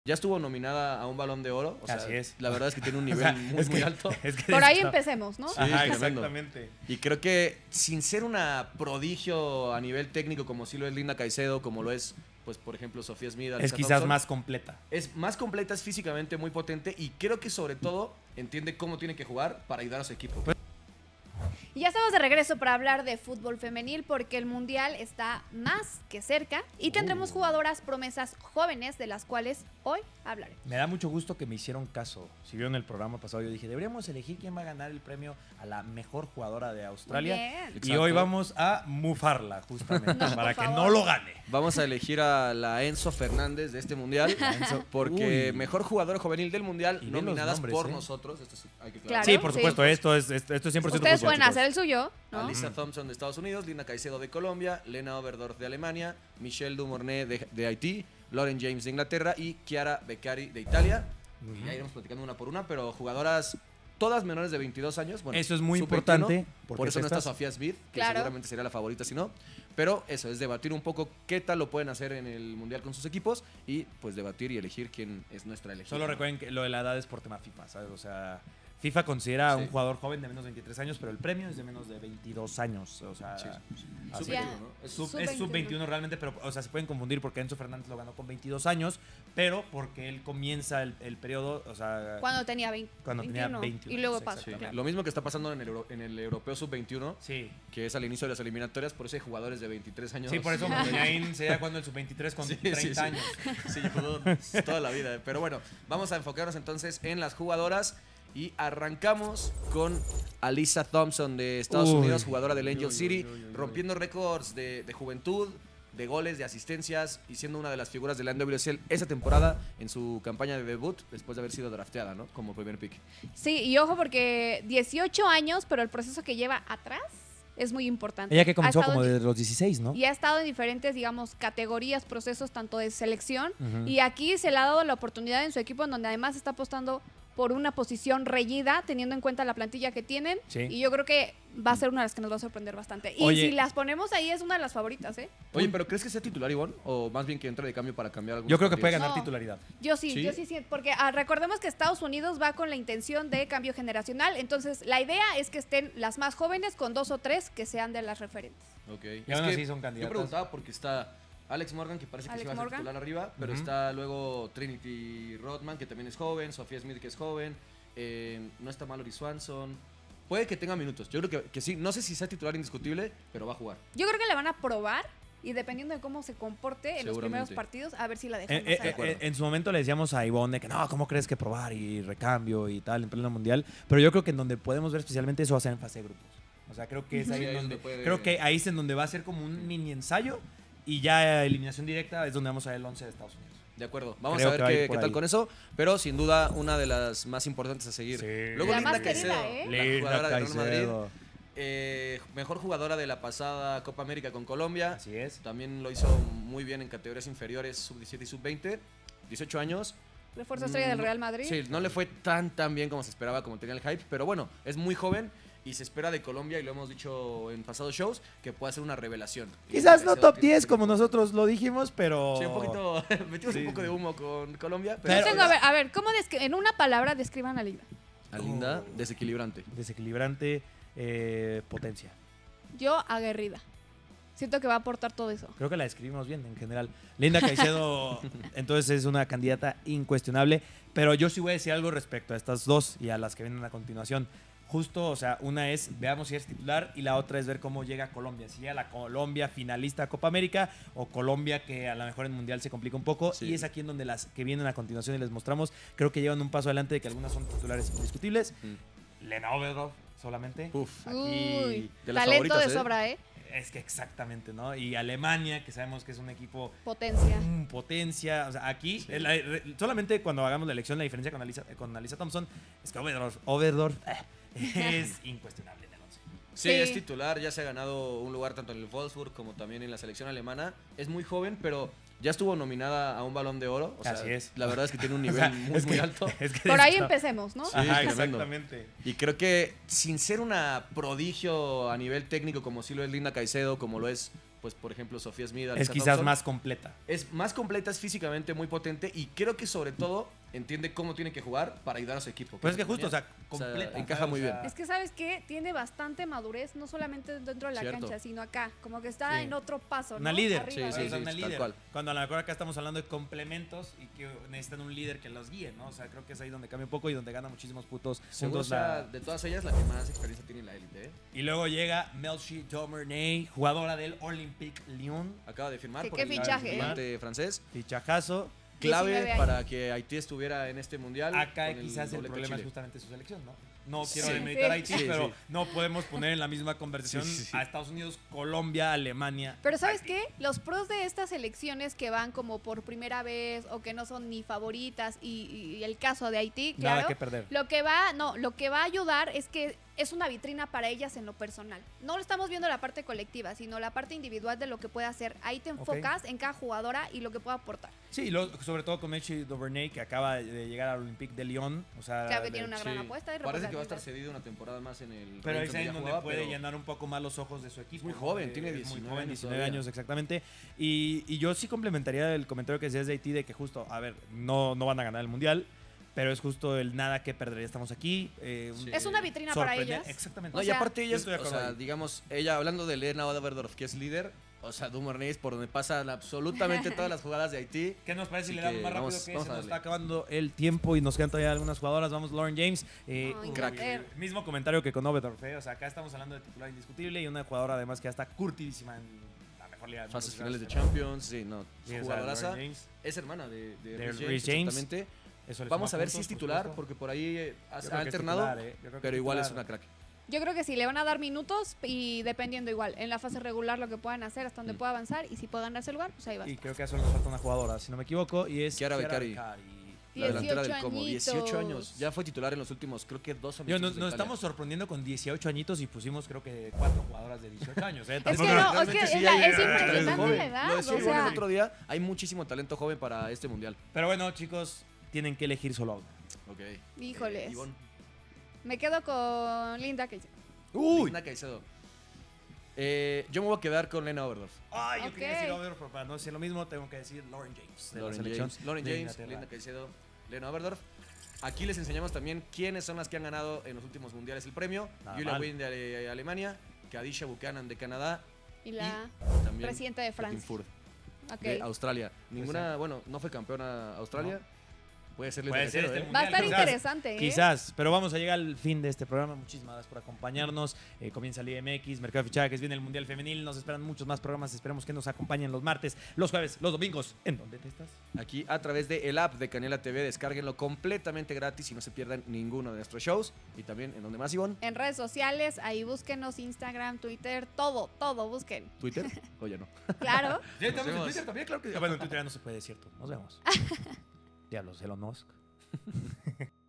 Ya estuvo nominada a un Balón de Oro. O sea, así es. La verdad es que tiene un nivel muy alto. Por ahí empecemos, ¿no? Sí, Ajá, tremendo. exactamente. Y creo que sin ser una prodigio a nivel técnico como sí lo es Linda Caicedo, como lo es, pues por ejemplo, Sofía Smith, Es Alyssa quizás Thompson, más completa. es más completa, es físicamente muy potente y creo que sobre todo entiende cómo tiene que jugar para ayudar a su equipo. Y ya estamos de regreso para hablar de fútbol femenil porque el Mundial está más que cerca y tendremos jugadoras promesas jóvenes de las cuales hoy hablaré. Me da mucho gusto que me hicieron caso. Si vieron el programa pasado, yo dije, deberíamos elegir quién va a ganar el premio a la mejor jugadora de Australia. Bien. Y Exacto. hoy vamos a mufarla, justamente, No, para por que favor. no lo gane. Vamos a elegir a la Enzo Fernández de este Mundial porque Uy. mejor jugadora juvenil del Mundial Y ve los nominadas nombres, por ¿eh? nosotros. Esto sí, hay que Claro. Sí, por sí. supuesto, esto es 100% Ustedes fútbol, pueden chicos. hacer el suyo, ¿no? Alyssa Thompson de Estados Unidos, Linda Caicedo de Colombia, Lena Oberdorf de Alemania, Michelle Dumornay de Haití, Lauren James de Inglaterra y Chiara Beccari de Italia. Y ya iremos platicando una por una, pero jugadoras todas menores de 22 años. Bueno, Eso es muy sub-21, importante. Por porque eso no está estas- Sofía Smith, que Claro. seguramente sería la favorita si no. Pero eso, es debatir un poco qué tal lo pueden hacer en el Mundial con sus equipos y pues debatir y elegir quién es nuestra elegida. Solo recuerden que lo de la edad es por tema FIFA, ¿sabes? O sea, FIFA considera a un jugador joven de menos de 23 años, pero el premio es de menos de 22 años. O sea, Sí. así Sub-21, Ya. ¿no? Es es sub-21 realmente, pero o sea, se pueden confundir porque Enzo Fernández lo ganó con 22 años, pero porque él comienza el periodo, o sea, Cuando tenía 20, Cuando tenía 21, 21, y luego sí, pasa. Sí, Claro. lo mismo que está pasando en el Europeo Sub-21, sí. que es al inicio de las eliminatorias, por eso hay jugadores de 23 años. Sí, por eso Montañain se da cuando el sub-23 con Sí, 30 sí, sí. años. Sí, jugó toda la vida. Pero bueno, vamos a enfocarnos entonces en las jugadoras y arrancamos con Alyssa Thompson de Estados Uy. Unidos, jugadora del Angel City, rompiendo récords de juventud, de goles, de asistencias y siendo una de las figuras de la NWSL esa temporada en su campaña de debut después de haber sido drafteada, ¿no? Como primer pick. Sí, y ojo porque 18 años, pero el proceso que lleva atrás es muy importante. Ella que Ha comenzó estado como en- de los 16, ¿no? Y ha estado en diferentes, digamos, categorías, procesos, tanto de selección. Ujú. Y aquí se le ha dado la oportunidad en su equipo, en donde además está apostando por una posición reñida, teniendo en cuenta la plantilla que tienen. Sí. Y yo creo que va a ser una de las que nos va a sorprender bastante. Y Oye. si las ponemos ahí, es una de las favoritas, ¿eh? Oye, pero ¿crees que sea titular, Ivonne? ¿O más bien que entre de cambio para cambiar algo? Yo creo que puede ganar No. titularidad. Yo sí, ¿Sí? yo sí, porque recordemos que Estados Unidos va con la intención de cambio generacional. Entonces, la idea es que estén las más jóvenes con 2 o 3 que sean de las referentes. Ok. Y aún así son candidatas. Yo preguntaba porque está Alex Morgan, que parece que Alex sí va a ser Morgan. titular arriba, pero Ujú. está luego Trinity Rodman, que también es joven, Sofía Smith, que es joven, no está Mallory Swanson. Puede que tenga minutos. Yo creo que sí. No sé si sea titular indiscutible, pero va a jugar. Yo creo que la van a probar y dependiendo de cómo se comporte en los primeros Seguramente. partidos, a ver si la dejan más adelante. acuerdo. En su momento le decíamos a Ivonne de que no, ¿cómo crees que probar y recambio y tal en pleno mundial? Pero yo creo que en donde podemos ver especialmente eso va a ser en fase de grupos. O sea, creo que es ahí Sí, en ahí donde, donde puede- creo que ahí es en donde va a ser como un mini ensayo y ya eliminación directa es donde vamos a ver el 11 de Estados Unidos. De acuerdo. Vamos Creo a que ver va a ir qué por tal ahí. con eso. Pero sin duda, una de las más importantes a seguir. Sí. Luego La Linda más querida, Caicedo, ¿eh? la jugadora de Real Madrid. Caicedo. Mejor jugadora de la pasada Copa América con Colombia. Así es. También lo hizo muy bien en categorías inferiores, sub-17 y sub-20. 18 años. Refuerzo estrella del Real Madrid. Sí, no le fue tan bien como se esperaba, como tenía el hype. Pero bueno, es muy joven y se espera de Colombia, y lo hemos dicho en pasados shows, que pueda ser una revelación. Quizás no Caicedo top tiene- 10 como nosotros lo dijimos, pero... Sí, un poquito. Metimos Sí, un poco sí. de humo con Colombia. Yo Pero- tengo, a ver, ¿cómo en una palabra describan a Linda? A Linda, desequilibrante. Desequilibrante, potencia. Yo, aguerrida. Siento que va a aportar todo eso. Creo que la describimos bien en general. Linda Caicedo, entonces es una candidata incuestionable, pero yo sí voy a decir algo respecto a estas dos y a las que vienen a continuación. Justo, o sea, una es, veamos si es titular, y la otra es ver cómo llega Colombia. Si llega la Colombia finalista a Copa América o Colombia que a lo mejor en Mundial se complica un poco. Sí. Y es aquí en donde las que vienen a continuación y les mostramos, creo que llevan un paso adelante de que algunas son titulares indiscutibles. Lena Oberdorf solamente. Uf. Aquí Uy, de las talento favoritas, de ¿eh? sobra, ¿eh? es que exactamente, ¿no? Y Alemania, que sabemos que es un equipo Potencia. potencia. O sea, aquí, Sí. solamente cuando hagamos la elección, la diferencia con Alyssa Thompson es que Oberdorf es incuestionable en el 11. Sí, Sí. es titular, ya se ha ganado un lugar tanto en el Wolfsburg como también en la selección alemana. Es muy joven, pero ya estuvo nominada a un Balón de Oro. O sea, Así es. La verdad es que tiene un O nivel sea, muy, es muy que- alto. es que Por ahí está- empecemos, ¿no? Sí, Ajá, tremendo. exactamente. Y creo que sin ser una prodigio a nivel técnico como sí lo es Linda Caicedo, como lo es, pues por ejemplo Sofía Smith, Es Alyssa quizás Thompson. más completa. Es más completa, es físicamente muy potente y creo que sobre todo entiende cómo tiene que jugar para ayudar a su equipo. Pues es que es justo, o sea, O sea, completa. encaja ¿sabes? muy O sea, bien. Es que, ¿sabes qué? Tiene bastante madurez, no solamente dentro de la Cierto. cancha, sino acá. Como que está Sí. en otro paso, ¿no? Una líder. Arriba. Sí, sí, O sea, una tal líder. cual. Cuando a lo mejor acá estamos hablando de complementos y que necesitan un líder que los guíe, ¿no? O sea, creo que es ahí donde cambia un poco y donde gana muchísimos Seguro puntos sea, de todas ellas, la que más experiencia tiene en la élite. Y luego llega Melchi Domernay, jugadora del Olympique Lyon. Acaba de firmar ¿Qué- por qué el fichaje, gigante francés. Fichajazo. 19 Clave años. para que Haití estuviera en este mundial. Acá con quizás el doblete problema es Chile. justamente su selección, ¿no? No quiero Sí. demeritar a Sí. Haití, Sí, pero sí. no podemos poner en la misma conversación Sí, sí, sí. a Estados Unidos, Colombia, Alemania. Pero ¿sabes qué? Los pros de estas elecciones que van como por primera vez o que no son ni favoritas y el caso de Haití, Nada claro, que perder. lo que va a ayudar es que es una vitrina para ellas en lo personal. No lo estamos viendo la parte colectiva, sino la parte individual de lo que puede hacer. Ahí te enfocas en cada jugadora y lo que puede aportar. Sí, sobre todo con Melchi Domernay, que acaba de llegar al Olympique de Lyon. O sea, Claro que tiene una gran Sí. apuesta y Parece que va a estar representativa. cedido una temporada más en el. Pero ahí Rennes es ahí ya donde jugaba, puede pero llenar un poco más los ojos de su equipo. muy ¿no? joven, tiene Es 19 muy joven, años 19 todavía. años exactamente. Y yo sí complementaría el comentario que decías de Haití de que justo, a ver, no van a ganar el Mundial, pero es justo el nada que perder. Estamos aquí. Sí. Es una vitrina para sorprender- ellas. Exactamente. No, O y sea, aparte yo ella, estoy de o acuerdo sea, ahí. digamos, ella hablando de Lena Oberdorf, que es líder, o sea, Dumornay es por donde pasan absolutamente todas las jugadas de Haití. ¿Qué nos parece si Así le damos que más rápido vamos- que vamos se a nos darle. está acabando el tiempo y nos quedan todavía algunas jugadoras? Vamos, Lauren James. Inglaterra. Mismo comentario que con Oberdorf. O sea, acá estamos hablando de titular indiscutible y una jugadora además que ya está curtidísima en la mejor liga del mundo. Fases finales de Champions, sí, no, Sí, o sea, jugadoraza. Lauren James, Es hermana de De Reece Reece James, James. exactamente. eso le Vamos suma a ver puntos, si es por titular, supuesto. porque por ahí Yo ha creo que es alternado, titular, Yo creo que pero es igual es titular. una crack. Yo creo que sí, le van a dar minutos y dependiendo igual, en la fase regular lo que puedan hacer, hasta donde pueda avanzar y si puede ganarse el lugar, pues ahí va. Y creo que a eso nos falta una jugadora, si no me equivoco, y es Chiara Beccari. La delantera del 18 Como, 18 años. años. Ya fue titular en los últimos, creo que 2 Yo, años. nos estamos sorprendiendo con 18 añitos y pusimos creo que 4 jugadoras de 18 años. Es que Tampoco- no, es que realmente sí es, la- hay es talento impresionante joven. la edad. Lo decía O Ivonne sea, el otro día, hay muchísimo talento joven para este mundial. Pero bueno, chicos, tienen que elegir solo a uno. Ok. híjoles. Ivonne. Me quedo con Linda que ¡Uy! Linda Caicedo. Yo me voy a quedar con Lena Oberdorf. Ay, yo Ok. quería decir Over, pero para no decir lo mismo, tengo que decir Lauren James. De la Lauren selección James, Lauren de James, Inglaterra. Linda Caicedo, Lena Oberdorf. Aquí les enseñamos también quiénes son las que han ganado en los últimos mundiales el premio. Nada Julia mal. Wynn de Alemania, Kadisha Buchanan de Canadá y la y también presidenta de Kathleen Francia. Ford Ok. de Australia. Ninguna, sí. bueno, no fue campeona Australia. Puede ser Linda Puede ser Caicedo, este ¿eh? Va a estar Quizás. interesante, ¿eh? Quizás, pero vamos a llegar al fin de este programa. Muchísimas gracias por acompañarnos. Comienza Liga MX, Mercado de Fichajes, viene el Mundial Femenil. Nos esperan muchos más programas. Esperemos que nos acompañen los martes, los jueves, los domingos. ¿En dónde te estás? Aquí a través de el app de Canela TV, descárguenlo completamente gratis y no se pierdan ninguno de nuestros shows. Y también, ¿en donde más, Ivonne? En redes sociales, ahí búsquenos, Instagram, Twitter, todo, busquen. ¿Twitter? O ya no. Claro. Sí, estamos en vemos. Twitter también, claro que sí. Bueno, en Twitter ya no se puede decir, cierto. Nos vemos. Diablos, Elon Musk.